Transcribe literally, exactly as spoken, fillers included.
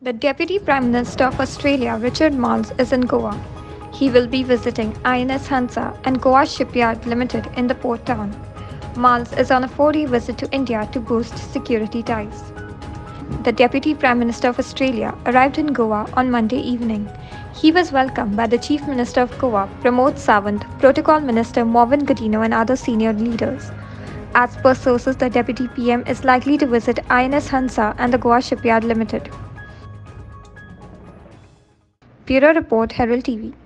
The Deputy Prime Minister of Australia, Richard Marles, is in Goa. He will be visiting I N S Hansa and Goa Shipyard Limited in the port town. Marles is on a four-day visit to India to boost security ties. The Deputy Prime Minister of Australia arrived in Goa on Monday evening. He was welcomed by the Chief Minister of Goa, Pramod Sawant, Protocol Minister Morvin Godino, and other senior leaders. As per sources, the Deputy P M is likely to visit I N S Hansa and the Goa Shipyard Limited. Bureau Report, Herald T V.